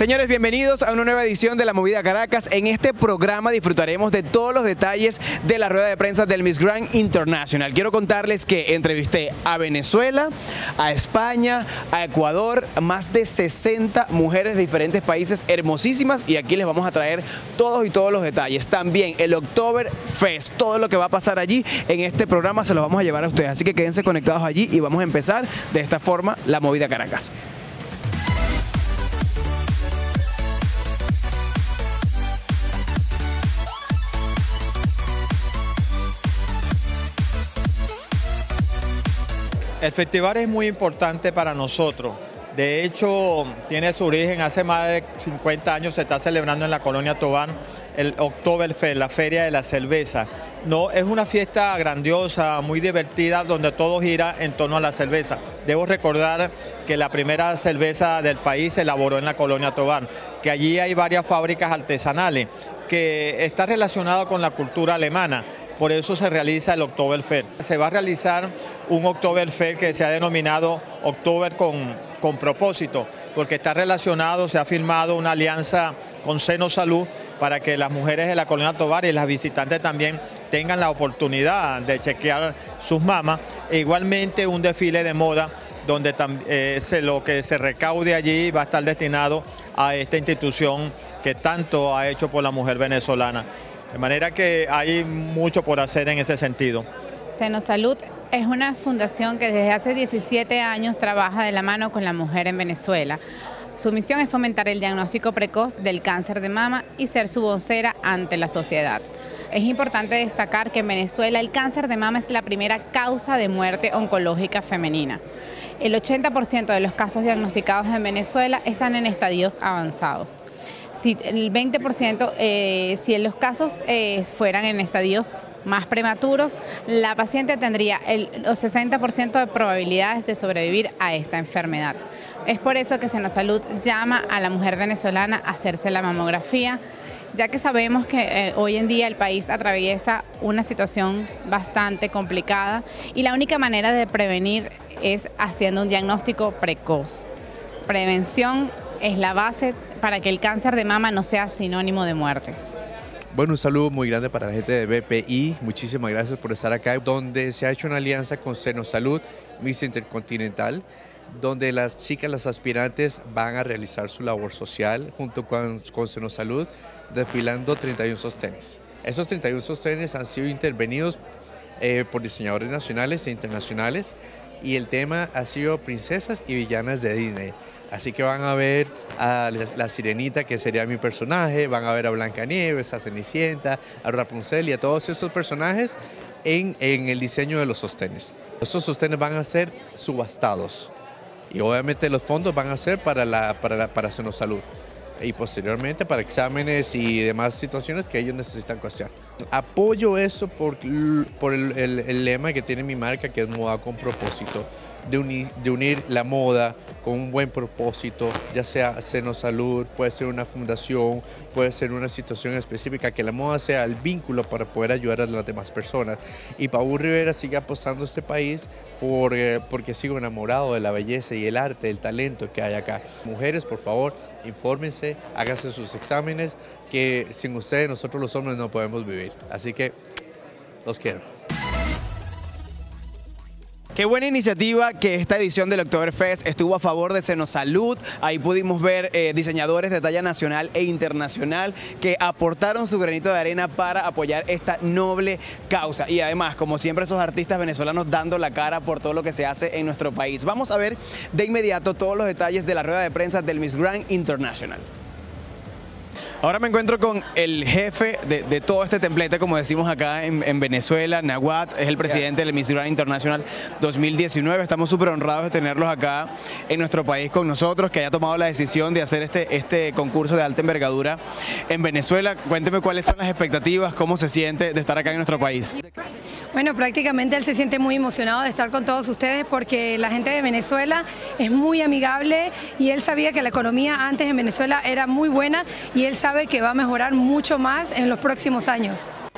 Señores, bienvenidos a una nueva edición de La Movida Caracas. En este programa disfrutaremos de todos los detalles de la rueda de prensa del Miss Grand International. Quiero contarles que entrevisté a Venezuela, a España, a Ecuador, más de 60 mujeres de diferentes países hermosísimas, y aquí les vamos a traer todos los detalles. También el Oktoberfest, todo lo que va a pasar allí en este programa se los vamos a llevar a ustedes, así que quédense conectados allí y vamos a empezar de esta forma La Movida Caracas. El festival es muy importante para nosotros. De hecho, tiene su origen hace más de 50 años, se está celebrando en la Colonia Tovar el Oktoberfest, la Feria de la Cerveza. No, es una fiesta grandiosa, muy divertida, donde todo gira en torno a la cerveza. Debo recordar que la primera cerveza del país se elaboró en la Colonia Tovar, que allí hay varias fábricas artesanales, que está relacionado con la cultura alemana. Por eso se realiza el Oktoberfest. Se va a realizar un Oktoberfest que se ha denominado Oktober con propósito, porque está relacionado, se ha firmado una alianza con Seno Salud para que las mujeres de la Colonia Tovar y las visitantes también tengan la oportunidad de chequear sus mamas. E igualmente un desfile de moda donde lo que se recaude allí va a estar destinado a esta institución que tanto ha hecho por la mujer venezolana. De manera que hay mucho por hacer en ese sentido. Seno Salud es una fundación que desde hace 17 años trabaja de la mano con la mujer en Venezuela. Su misión es fomentar el diagnóstico precoz del cáncer de mama y ser su vocera ante la sociedad. Es importante destacar que en Venezuela el cáncer de mama es la primera causa de muerte oncológica femenina. El 80% de los casos diagnosticados en Venezuela están en estadios avanzados. Si el 20%, si los casos fueran en estadios más prematuros, la paciente tendría el 60% de probabilidades de sobrevivir a esta enfermedad. Es por eso que Seno Salud llama a la mujer venezolana a hacerse la mamografía, ya que sabemos que hoy en día el país atraviesa una situación bastante complicada y la única manera de prevenir es haciendo un diagnóstico precoz. Prevención es la base para que el cáncer de mama no sea sinónimo de muerte. Bueno, un saludo muy grande para la gente de BPI, muchísimas gracias por estar acá, donde se ha hecho una alianza con Seno Salud, Miss Intercontinental, donde las chicas, las aspirantes van a realizar su labor social junto con Seno Salud, desfilando 31 sostenes. Esos 31 sostenes han sido intervenidos por diseñadores nacionales e internacionales, y el tema ha sido princesas y villanas de Disney. Así que van a ver a la Sirenita, que sería mi personaje, van a ver a Blancanieves, a Cenicienta, a Rapunzel y a todos esos personajes en el diseño de los sostenes. Esos sostenes van a ser subastados y obviamente los fondos van a ser para Seno Salud y posteriormente para exámenes y demás situaciones que ellos necesitan costear. Apoyo eso por el lema que tiene mi marca, que es Moda con Propósito. De unir la moda con un buen propósito, ya sea Seno Salud, puede ser una fundación, puede ser una situación específica, que la moda sea el vínculo para poder ayudar a las demás personas. Y Paul Rivera sigue apostando a este país porque sigo enamorado de la belleza y el arte, el talento que hay acá. Mujeres, por favor, infórmense, háganse sus exámenes, que sin ustedes nosotros los hombres no podemos vivir. Así que los quiero. Qué buena iniciativa que esta edición del Oktoberfest estuvo a favor de Seno Salud. Ahí pudimos ver diseñadores de talla nacional e internacional que aportaron su granito de arena para apoyar esta noble causa. Y además, como siempre, esos artistas venezolanos dando la cara por todo lo que se hace en nuestro país. Vamos a ver de inmediato todos los detalles de la rueda de prensa del Miss Grand International. Ahora me encuentro con el jefe de todo este templete, como decimos acá en Venezuela, Nahuat, es el presidente del Miss Grand International 2019. Estamos súper honrados de tenerlos acá en nuestro país con nosotros, que haya tomado la decisión de hacer este concurso de alta envergadura en Venezuela. Cuénteme cuáles son las expectativas, cómo se siente de estar acá en nuestro país. Bueno, prácticamente él se siente muy emocionado de estar con todos ustedes porque la gente de Venezuela es muy amigable y él sabía que la economía antes en Venezuela era muy buena y él sabe que va a mejorar mucho más en los próximos años.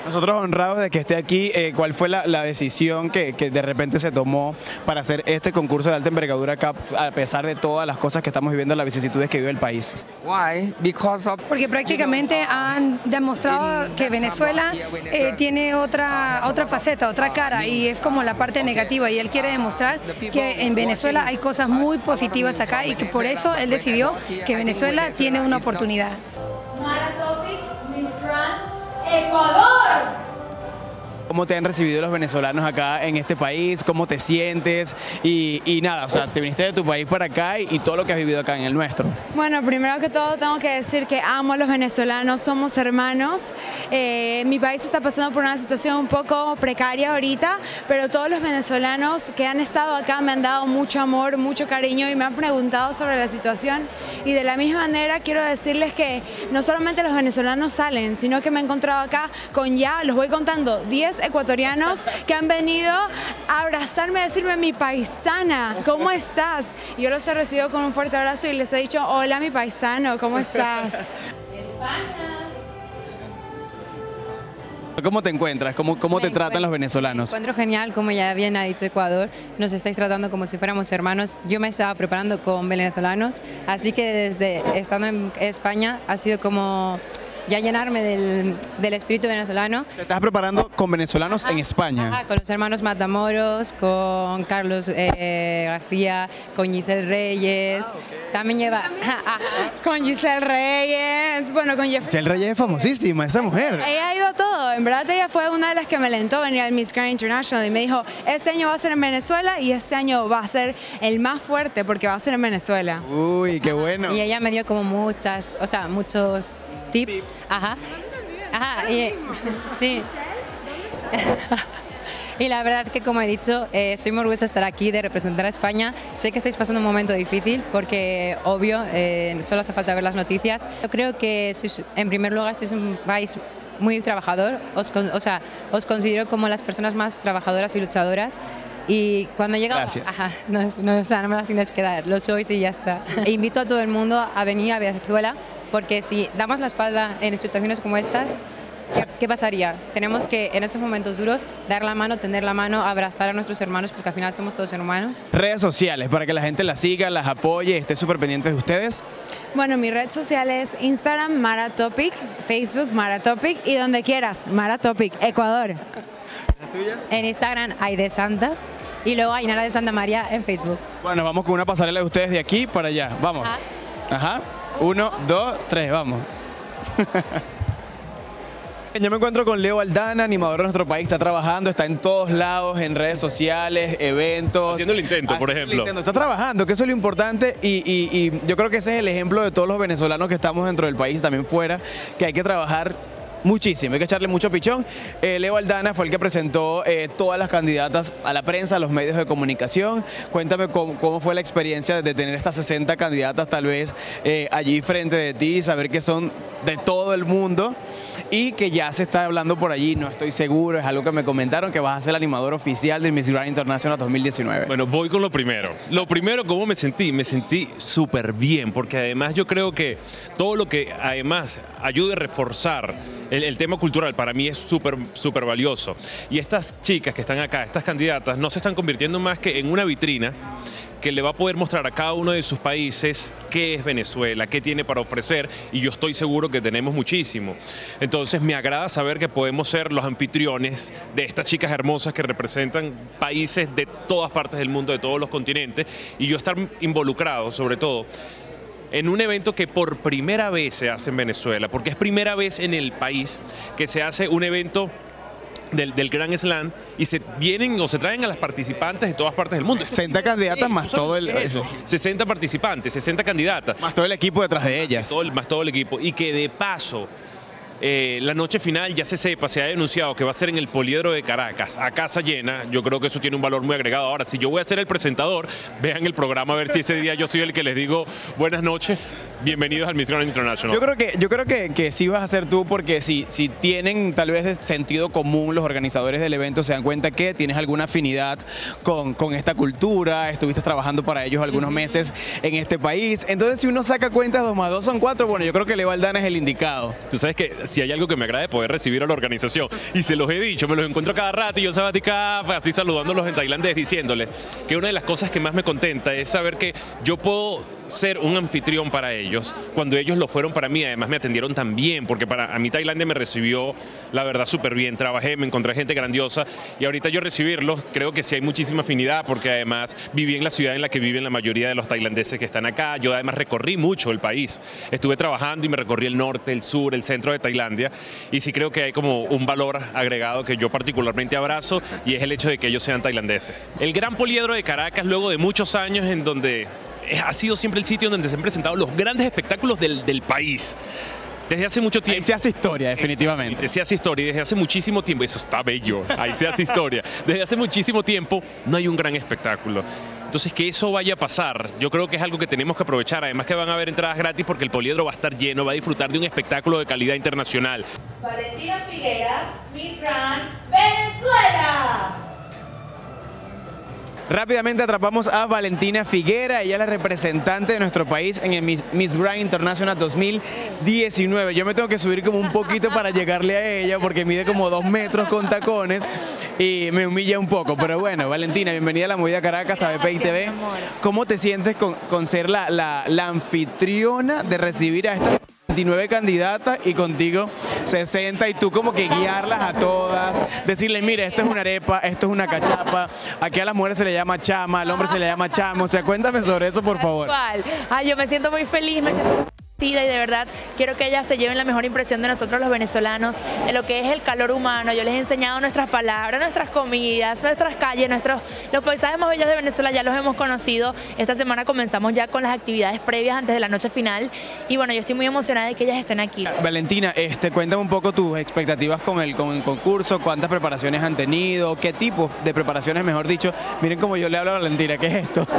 Nosotros honrados de que esté aquí, ¿cuál fue la decisión que de repente se tomó para hacer este concurso de alta envergadura acá, a pesar de todas las cosas que estamos viviendo, las vicisitudes que vive el país? Porque prácticamente han demostrado que Venezuela tiene otra faceta, otra cara, y es como la parte negativa, y él quiere demostrar que en Venezuela hay cosas muy positivas acá y que por eso él decidió que Venezuela tiene una oportunidad. Mara Topic, Miss Grand, Ecuador. ¿Cómo te han recibido los venezolanos acá en este país? ¿Cómo te sientes? Y nada, o sea, te viniste de tu país para acá y todo lo que has vivido acá en el nuestro. Bueno, primero que todo tengo que decir que amo a los venezolanos, somos hermanos. Mi país está pasando por una situación un poco precaria ahorita, pero todos los venezolanos que han estado acá me han dado mucho amor, mucho cariño y me han preguntado sobre la situación. Y de la misma manera quiero decirles que no solamente los venezolanos salen, sino que me he encontrado acá con ya, los voy contando, 10 ecuatorianos que han venido a abrazarme, a decirme mi paisana, ¿cómo estás? Y yo los he recibido con un fuerte abrazo y les he dicho, hola mi paisano, ¿cómo estás? ¿Cómo te encuentras? ¿Cómo te tratan los venezolanos? Me encuentro genial, como ya bien ha dicho Ecuador, nos estáis tratando como si fuéramos hermanos. Yo me estaba preparando con venezolanos, así que desde estando en España ha sido como ya llenarme del espíritu venezolano. ¿Te estás preparando con venezolanos en España? Ajá, con los hermanos Matamoros, con Carlos García, con Giselle Reyes. También lleva... Con Giselle Reyes, bueno, con Jeff. Giselle Reyes es famosísima, esa mujer. Ella ha ido a todo, en verdad ella fue una de las que me alentó a venir al Miss Grand International y me dijo, este año va a ser en Venezuela y este año va a ser el más fuerte porque va a ser en Venezuela. Uy, qué bueno. Y ella me dio como muchos tips. Ajá. Ajá. Sí. Y la verdad que, como he dicho, estoy muy orgullosa de estar aquí, de representar a España. Sé que estáis pasando un momento difícil porque, obvio, solo hace falta ver las noticias. Yo creo que, en primer lugar, sois un país muy trabajador. Os considero como las personas más trabajadoras y luchadoras. Y cuando llega... Gracias. Ajá, no me las tienes que dar, lo sois y ya está. E invito a todo el mundo a venir a Venezuela porque si damos la espalda en situaciones como estas, ¿qué pasaría? Tenemos que en estos momentos duros dar la mano, tender la mano, abrazar a nuestros hermanos porque al final somos todos hermanos. Redes sociales para que la gente las siga, las apoye, esté súper pendiente de ustedes. Bueno, mi red social es Instagram, Mara Topic, Facebook, Mara Topic y donde quieras, Mara Topic, Ecuador. ¿Las tuyas? En Instagram hay de Santa y luego hay Nara de Santa María en Facebook. Bueno, vamos con una pasarela de ustedes de aquí para allá. Vamos. Ajá. 1, 2, 3, vamos. Yo me encuentro con Leo Aldana, animador de nuestro país, está trabajando, está en todos lados, en redes sociales, eventos. Haciendo el intento, por ejemplo. Está trabajando, que eso es lo importante y yo creo que ese es el ejemplo de todos los venezolanos que estamos dentro del país, también fuera, que hay que trabajar muchísimo, hay que echarle mucho pichón. Leo Aldana fue el que presentó todas las candidatas a la prensa, a los medios de comunicación. Cuéntame cómo fue la experiencia de tener estas 60 candidatas tal vez allí frente de ti, saber que son de todo el mundo y que ya se está hablando por allí, no estoy seguro, es algo que me comentaron, que vas a ser el animador oficial del Miss Grand International 2019. Bueno, voy con lo primero. Lo primero, ¿cómo me sentí? Me sentí súper bien, porque además yo creo que todo lo que además ayude a reforzar el tema cultural para mí es súper valioso. Y estas chicas que están acá, estas candidatas, no se están convirtiendo más que en una vitrina que le va a poder mostrar a cada uno de sus países qué es Venezuela, qué tiene para ofrecer, y yo estoy seguro que tenemos muchísimo. Entonces me agrada saber que podemos ser los anfitriones de estas chicas hermosas que representan países de todas partes del mundo, de todos los continentes, y yo estar involucrado sobre todo en un evento que por primera vez se hace en Venezuela, porque es primera vez en el país que se hace un evento del Grand Slam y se vienen o se traen a las participantes de todas partes del mundo. 60 candidatas más todo el... 60 participantes, 60 candidatas. Más todo el equipo detrás de ellas. Más todo el equipo. Y que de paso, la noche final ya se ha denunciado que va a ser en el Poliedro de Caracas, a casa llena. Yo creo que eso tiene un valor muy agregado. Ahora, si yo voy a ser el presentador, vean el programa a ver si ese día yo soy el que les digo buenas noches, bienvenidos al Miss Grand International. Yo creo que sí vas a ser tú, porque si tienen tal vez de sentido común los organizadores del evento, se dan cuenta que tienes alguna afinidad con esta cultura, estuviste trabajando para ellos algunos meses en este país. Entonces, si uno saca cuentas, 2 más 2 son 4, bueno, yo creo que Leo Aldana es el indicado. Tú sabes que si hay algo que me agrade, poder recibir a la organización. Y se los he dicho, me los encuentro cada rato y yo Sabatica, así saludándolos en tailandés, diciéndoles que una de las cosas que más me contenta es saber que yo puedo ser un anfitrión para ellos, cuando ellos lo fueron para mí. Además me atendieron tan bien, porque a mí Tailandia me recibió, la verdad, súper bien. Trabajé, me encontré gente grandiosa y ahorita yo recibirlos, creo que sí hay muchísima afinidad, porque además viví en la ciudad en la que viven la mayoría de los tailandeses que están acá. Yo además recorrí mucho el país, estuve trabajando y me recorrí el norte, el sur, el centro de Tailandia, y sí creo que hay como un valor agregado que yo particularmente abrazo, y es el hecho de que ellos sean tailandeses. El Gran Poliedro de Caracas, luego de muchos años en donde ha sido siempre el sitio donde se han presentado los grandes espectáculos del país. Desde hace mucho tiempo. Ahí se hace historia, definitivamente. Se hace historia y desde hace muchísimo tiempo, eso está bello, ahí se hace historia. Desde hace muchísimo tiempo no hay un gran espectáculo. Entonces, que eso vaya a pasar, yo creo que es algo que tenemos que aprovechar. Además que van a haber entradas gratis porque el Poliedro va a estar lleno, va a disfrutar de un espectáculo de calidad internacional. Valentina Figuera, Miss Grand Venezuela. Rápidamente atrapamos a Valentina Figuera, ella es la representante de nuestro país en el Miss Grand International 2019. Yo me tengo que subir como un poquito para llegarle a ella porque mide como 2 metros con tacones y me humilla un poco. Pero bueno, Valentina, bienvenida a La Movida Caracas, a BPI TV. ¿Cómo te sientes con ser la anfitriona de recibir a estas 29 candidatas y contigo 60 y tú como que guiarlas a todas, decirles, mire, esto es una arepa, esto es una cachapa, aquí a las mujeres se le llama chama, al hombre se le llama chamo? O sea, cuéntame sobre eso, por favor. Ay, yo me siento muy feliz, me siento y de verdad quiero que ellas se lleven la mejor impresión de nosotros los venezolanos, de lo que es el calor humano. Yo les he enseñado nuestras palabras, nuestras comidas, nuestras calles, los paisajes más bellos de Venezuela ya los hemos conocido. Esta semana comenzamos ya con las actividades previas antes de la noche final y bueno, yo estoy muy emocionada de que ellas estén aquí. Valentina, cuéntame un poco tus expectativas con el concurso, cuántas preparaciones han tenido, qué tipo de preparaciones, mejor dicho. Miren cómo yo le hablo a Valentina, ¿qué es esto?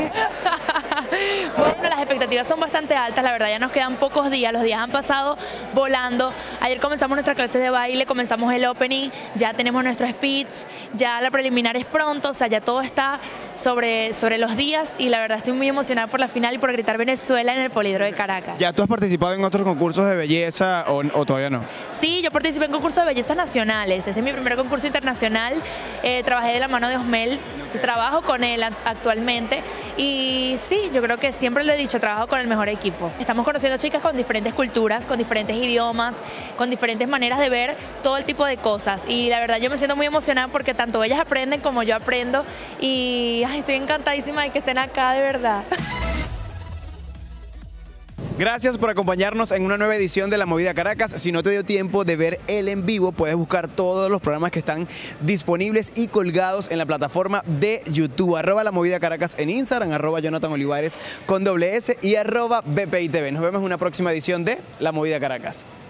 Bueno, las expectativas son bastante altas, la verdad ya nos quedan pocos días, los días han pasado volando. Ayer comenzamos nuestras clases de baile, comenzamos el opening, ya tenemos nuestro speech, ya la preliminar es pronto, o sea, ya todo está sobre los días y la verdad estoy muy emocionada por la final y por gritar Venezuela en el Poliedro de Caracas. ¿Ya tú has participado en otros concursos de belleza o todavía no? Sí, yo participé en concursos de bellezas nacionales, ese es mi primer concurso internacional, trabajé de la mano de Osmel, trabajo con él actualmente y sí, yo creo que siempre lo he dicho, trabajo con el mejor equipo. Estamos conociendo chicas con diferentes culturas, con diferentes idiomas, con diferentes maneras de ver todo el tipo de cosas y la verdad yo me siento muy emocionada porque tanto ellas aprenden como yo aprendo y estoy encantadísima de que estén acá, de verdad. Gracias por acompañarnos en una nueva edición de La Movida Caracas. Si no te dio tiempo de ver el en vivo, puedes buscar todos los programas que están disponibles y colgados en la plataforma de YouTube. @La Movida Caracas en Instagram, @Jonathan Olivares con doble S y @BPI TV. Nos vemos en una próxima edición de La Movida Caracas.